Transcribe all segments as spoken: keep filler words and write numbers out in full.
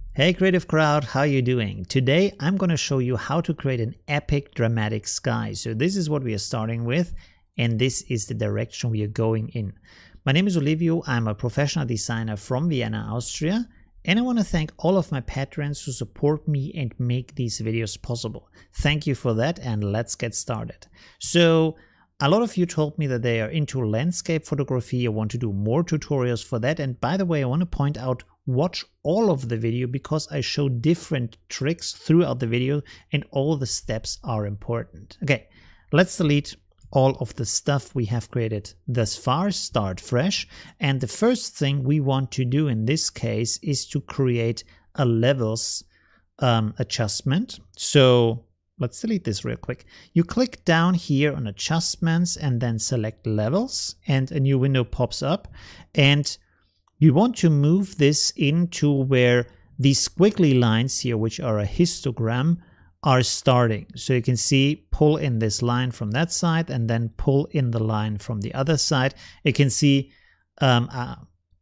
Hey creative crowd, how you doing? Today I'm going to show you how to create an epic dramatic sky. So this is what we are starting with, and this is the direction we are going in. My name is Olivio, I'm a professional designer from Vienna, Austria, and I want to thank all of my patrons who support me and make these videos possible. Thank you for that, and let's get started. So a lot of you told me that they are into landscape photography. I want to do more tutorials for that, and by the way, I want to point out, watch all of the video because I show different tricks throughout the video and all the steps are important. Okay, let's delete all of the stuff we have created thus far, start fresh, and the first thing we want to do in this case is to create a levels um, adjustment. So let's delete this real quick. You click down here on adjustments and then select levels, and a new window pops up, and you want to move this into where these squiggly lines here, which are a histogram, are starting. So you can see, pull in this line from that side and then pull in the line from the other side. You can see um, uh,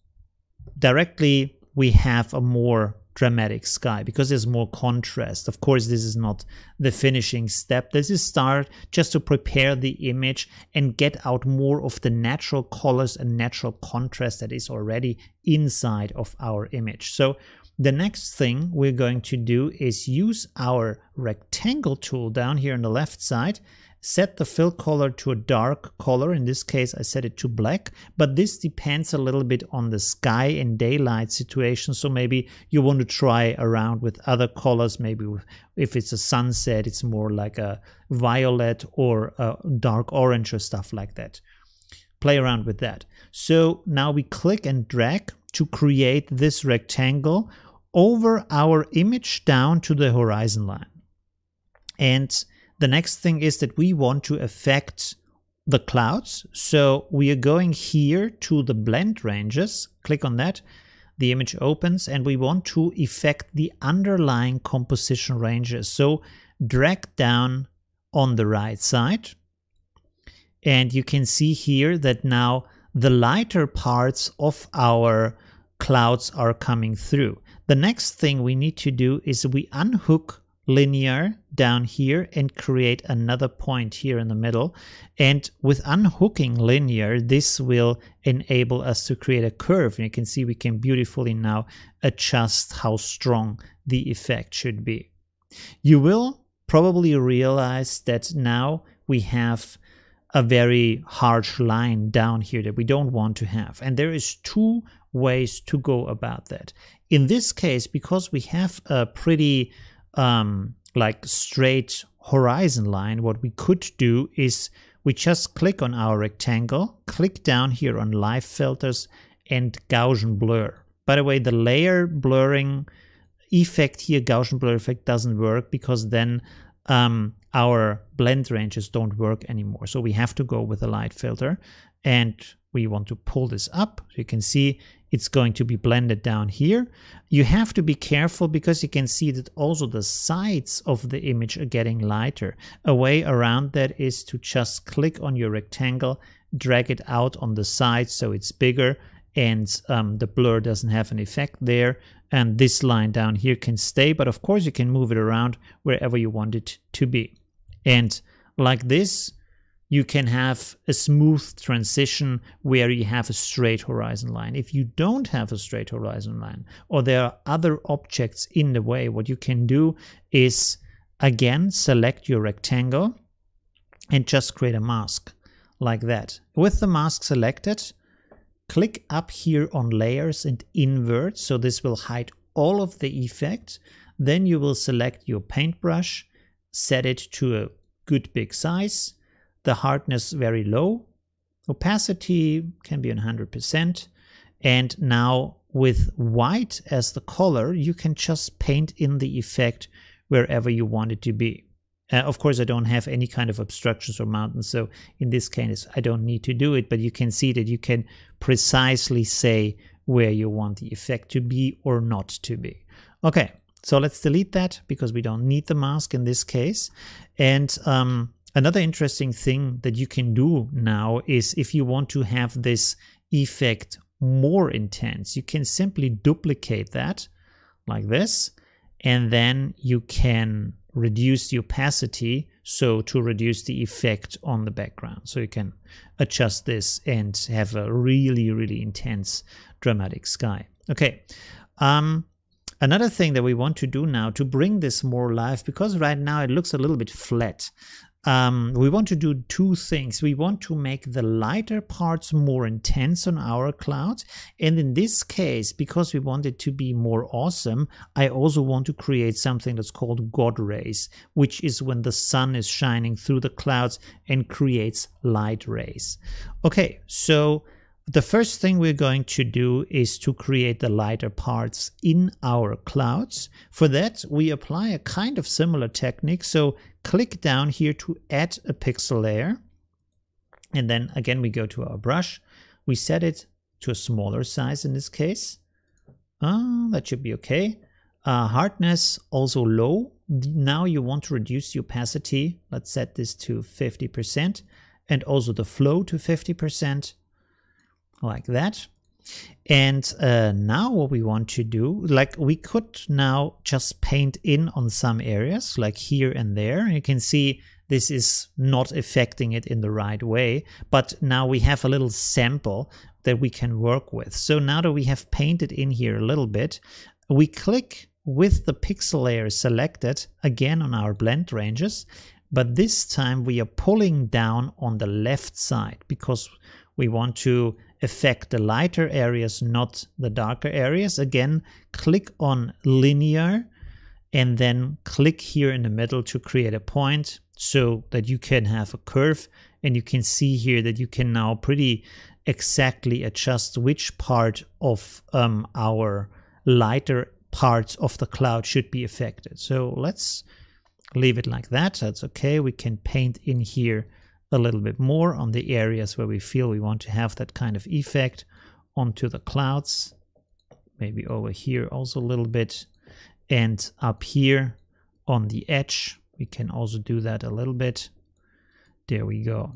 directly we have a more dramatic sky because there's more contrast. Of course, this is not the finishing step. This is start just to prepare the image and get out more of the natural colors and natural contrast that is already inside of our image. So the next thing we're going to do is use our rectangle tool down here on the left side, set the fill color to a dark color. In this case, I set it to black, but this depends a little bit on the sky and daylight situation. So maybe you want to try around with other colors. Maybe if it's a sunset, it's more like a violet or a dark orange or stuff like that. Play around with that. So now we click and drag to create this rectangle over our image down to the horizon line. And the next thing is that we want to affect the clouds. So we are going here to the blend ranges, click on that, the image opens, and we want to affect the underlying composition ranges. So drag down on the right side, and you can see here that now the lighter parts of our clouds are coming through. The next thing we need to do is we unhook linear down here and create another point here in the middle, and with unhooking linear this will enable us to create a curve, and you can see we can beautifully now adjust how strong the effect should be. You will probably realize that now we have a very harsh line down here that we don't want to have, and there is two ways to go about that. In this case, because we have a pretty um, like straight horizon line, what we could do is we just click on our rectangle, click down here on live filters and Gaussian blur. By the way, the layer blurring effect here, Gaussian blur effect, doesn't work because then um, our blend ranges don't work anymore. So we have to go with a light filter, and we want to pull this up. So you can see it's going to be blended down here. You have to be careful because you can see that also the sides of the image are getting lighter. A way around that is to just click on your rectangle, drag it out on the side so it's bigger, and um, the blur doesn't have an effect there. And this line down here can stay, but of course you can move it around wherever you want it to be. And like this, you can have a smooth transition where you have a straight horizon line. If you don't have a straight horizon line, or there are other objects in the way, what you can do is again select your rectangle and just create a mask like that. With the mask selected, click up here on layers and invert, so this will hide all of the effect. Then you will select your paintbrush, set it to a good big size, the hardness very low, opacity can be one hundred percent, and now with white as the color you can just paint in the effect wherever you want it to be. Uh, of course I don't have any kind of obstructions or mountains, so in this case I don't need to do it, but you can see that you can precisely say where you want the effect to be or not to be. Okay, so let's delete that because we don't need the mask in this case. And um, another interesting thing that you can do now is if you want to have this effect more intense, you can simply duplicate that like this. And then you can reduce the opacity, so to reduce the effect on the background. So you can adjust this and have a really, really intense dramatic sky. Okay. Um, another thing that we want to do now to bring this more alive, because right now it looks a little bit flat. Um, we want to do two things. We want to make the lighter parts more intense on our cloud. And in this case, because we want it to be more awesome, I also want to create something that's called God rays, which is when the sun is shining through the clouds and creates light rays. Okay, so the first thing we're going to do is to create the lighter parts in our clouds. For that, we apply a kind of similar technique. So click down here to add a pixel layer. And then again, we go to our brush. We set it to a smaller size in this case. Uh, that should be okay. Uh, hardness also low. Now you want to reduce the opacity. Let's set this to fifty percent and also the flow to fifty percent. Like that. And uh, now what we want to do, like we could now just paint in on some areas like here and there. You can see this is not affecting it in the right way, but now we have a little sample that we can work with. So now that we have painted in here a little bit, we click with the pixel layer selected again on our blend ranges, but this time we are pulling down on the left side because we want to affect the lighter areas, not the darker areas. Again, click on linear and then click here in the middle to create a point so that you can have a curve. And you can see here that you can now pretty exactly adjust which part of um, our lighter parts of the cloud should be affected. So let's leave it like that. That's okay. We can paint in here a little bit more on the areas where we feel we want to have that kind of effect onto the clouds. Maybe over here also a little bit. And up here on the edge, we can also do that a little bit. There we go.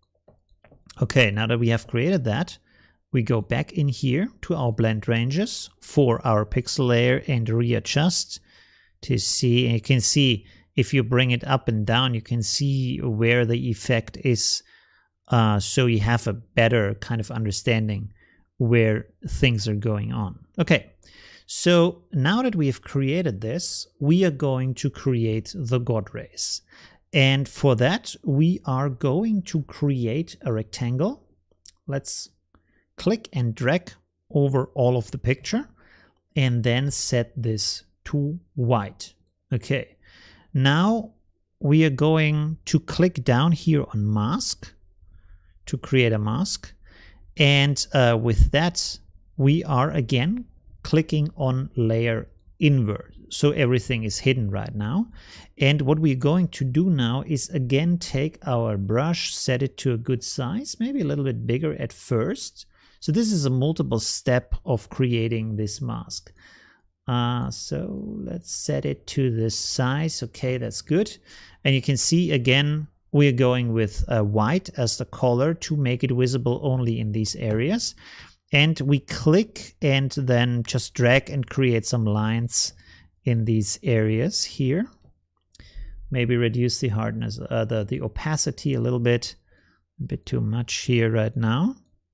Okay, now that we have created that, we go back in here to our blend ranges for our pixel layer and readjust to see. And you can see if you bring it up and down, you can see where the effect is. Uh, so you have a better kind of understanding where things are going on. Okay, so now that we have created this, we are going to create the God rays. And for that, we are going to create a rectangle. Let's click and drag over all of the picture and then set this to white. Okay. Now we are going to click down here on mask to create a mask. And uh, with that, we are again clicking on layer invert. So everything is hidden right now. And what we're going to do now is again take our brush, set it to a good size, maybe a little bit bigger at first. So this is a multiple step of creating this mask. Uh, so let's set it to this size. Okay, that's good. And you can see again, we're going with uh, white as the color to make it visible only in these areas. And we click and then just drag and create some lines in these areas here. Maybe reduce the hardness, uh, the, the opacity a little bit, a bit too much here right now.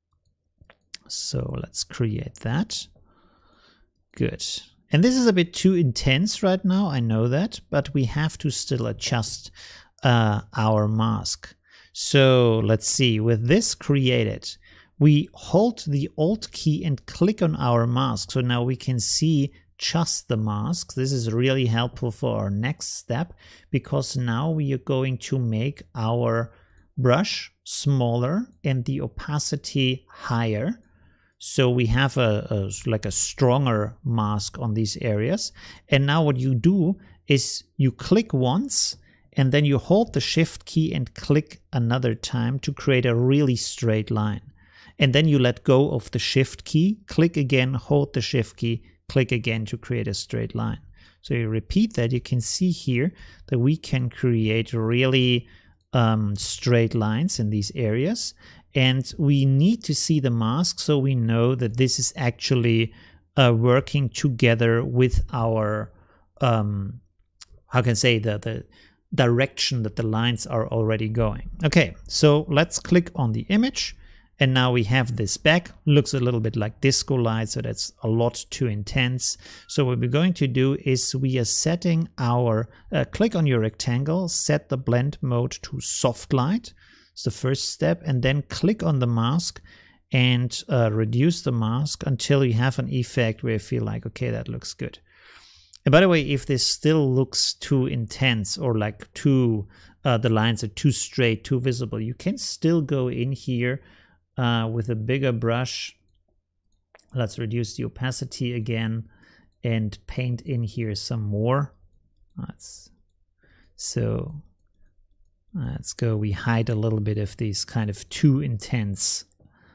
So let's create that. Good. And this is a bit too intense right now, I know that, but we have to still adjust uh, our mask. So let's see, with this created, we hold the Alt key and click on our mask. So now we can see just the mask. This is really helpful for our next step, because now we are going to make our brush smaller and the opacity higher. So we have a, a like a stronger mask on these areas. And now what you do is you click once and then you hold the Shift key and click another time to create a really straight line. And then you let go of the Shift key, click again, hold the Shift key, click again to create a straight line. So you repeat that. You can see here that we can create really um, straight lines in these areas. And we need to see the mask so we know that this is actually uh, working together with our, um, how can I say, the, the direction that the lines are already going. Okay, so let's click on the image. And now we have this back, looks a little bit like disco light, so that's a lot too intense. So what we're going to do is we are setting our, uh, click on your rectangle, set the blend mode to soft light. It's the first step, and then click on the mask and uh, reduce the mask until you have an effect where you feel like, okay, that looks good. And by the way, if this still looks too intense or like too, uh, the lines are too straight, too visible, you can still go in here Uh, with a bigger brush. Let's reduce the opacity again and paint in here some more. Let's, so let's go, we hide a little bit of these kind of too intense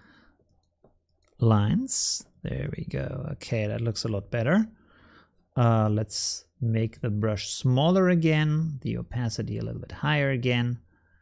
lines. There we go. Okay, that looks a lot better. Uh, let's make the brush smaller again, the opacity a little bit higher again.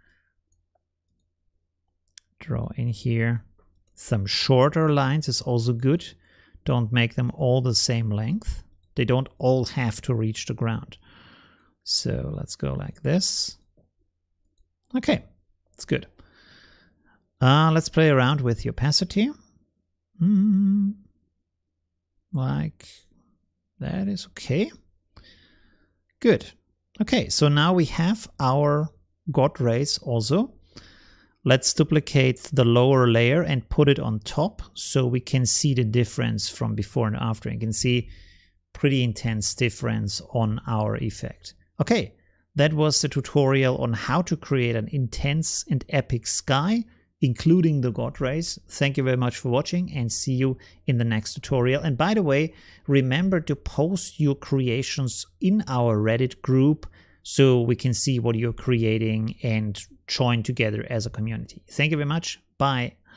Draw in here. Some shorter lines is also good. Don't make them all the same length. They don't all have to reach the ground. So let's go like this. Okay, that's good. Uh, let's play around with the opacity. Mm, like that is okay. Good. Okay, so now we have our God rays also. Let's duplicate the lower layer and put it on top so we can see the difference from before and after. You can see pretty intense difference on our effect. Okay, that was the tutorial on how to create an intense and epic sky, including the God rays. Thank you very much for watching and see you in the next tutorial. And by the way, remember to post your creations in our Reddit group so we can see what you're creating and join together as a community. Thank you very much. Bye.